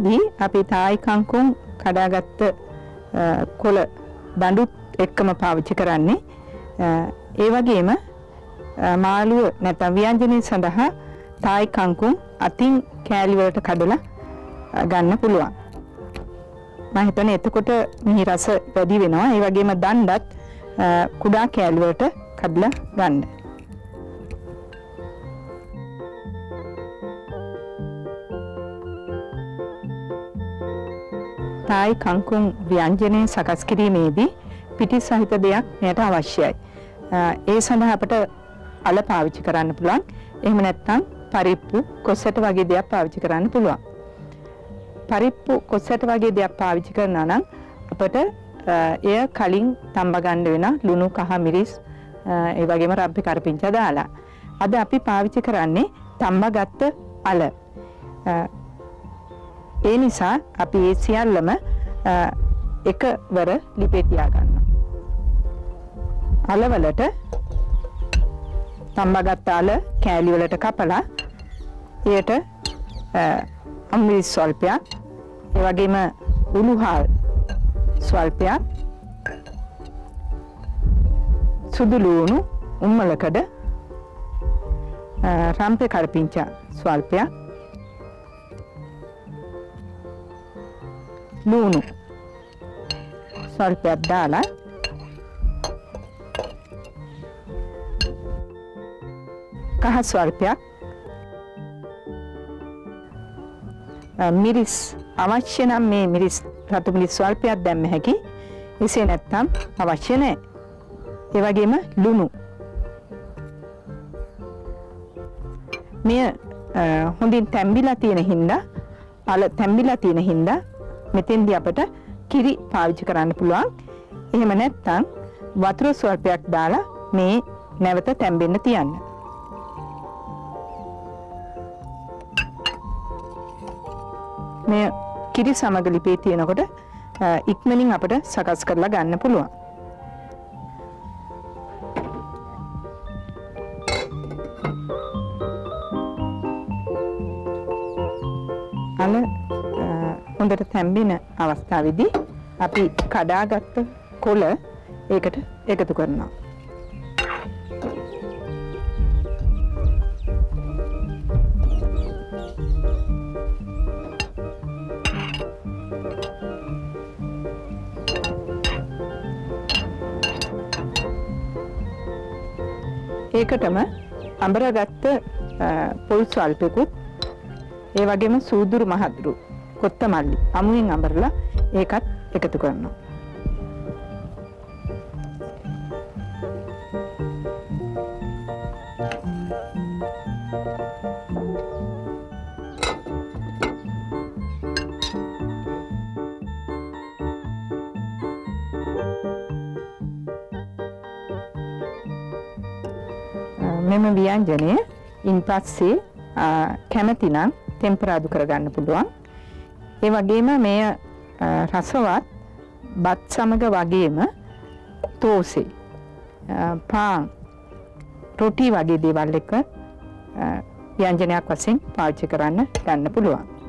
මේදී අපි තායි කංකුම් කඩාගත්ත කොළ දඬුත් එක්කම පාවිච්චි කරන්නේ. ඒ වගේම මාළුව නැත්නම් ව්‍යංජනයේ සඳහා තායි කංකුම් අතින් කෑලි වලට කඩලා ගන්න පුළුවන්. මම හිතන්නේ එතකොට මිහි රස වැඩි වෙනවා. ඒ වගේම දණ්ඩත් කුඩා කෑලි වලට කඩලා ගන්න. තායි කංකුම් ව්‍යංජනයේ සකස් කිරීමේදී පිටි සහිත දෙයක් මෙයට අවශ්‍යයි. ඒ සඳහා අපට අල පාවිච්චි කරන්න පුළුවන්. එහෙම නැත්නම් පරිප්පු කොස්සට වගේ දෙයක් පාවිච්චි කරන්න පුළුවන්. පරිප්පු කොස්සට වගේ දෙයක් පාවිච්චි කරනවා නම් අපට එය කලින් තඹ ගන්න වෙන ලුණු කහ මිරිස් ඒ වගේම රබ්බේ කරපිංචා දාලා. අද අපි පාවිච්චි කරන්නේ තඹගත්ත අල. ඒ නිසා අපි ඒ සියල්ලම එකවර ලිපේ තියා ගන්නවා. අලවලට තඹගත්ත අල කෑලි වලට කපලා එයට අමිරිස් ස්වල්පයක් ඒ වගේම උණුහල් ස්වල්පයක් සුදු ලුණු උම්මලකඩ රම්පේ කරපිංචා ස්වල්පයක් ලුණු ස්වල්පයක් දාලා කහ ස්වල්පයක් මිරිස් අවශ්‍ය නම් මේ මිරිස් රතු මිරිස් ස්වල්පයක් දැම්ම හැකි. එසේ නැත්නම් අවශ්‍ය නැහැ. ඒ වගේම ලුණු. මෙය හොඳින් තැම්බිලා තියෙන හින්දා අල තැම්බිලා තියෙන හින්දා මෙතෙන්දී අපට කිරි පාවිච්චි කරන්න පුළුවන්. එහෙම නැත්නම් වතුර ස්වල්පයක් දාලා මේ නැවත තැම්බෙන්න තියන්න. මේ කිරි සමග ලිපේ තියෙනකොට ඉක්මනින් අපිට සකස් කරලා ගන්න පුළුවන්. අල හොඳට තැම්බෙන අවස්ථාවේදී අපි කඩාගත්ත කොළ ඒකට එකතු කරනවා. ඒකටම අඹරගත්ත පොල් ස්වල්පෙකුත් ඒ වගේම සූදුරු මහදුරු කොත්තමල්ලි අමුයෙන් අඹරලා ඒකත් එකතු කරනවා. මෙම ව්‍යංජනය ඉන්පස්සේ කැමතිනම් ටෙම්පරාදු කරගන්න පුළුවන්. ඒ වගේම මෙය රසවත් බත් සමග වගේම තෝසේ පාන් රොටි වගේ දේවල් එක ව්‍යංජනයක් වශයෙන් පාවිච්චි කරන්න ගන්න පුළුවන්.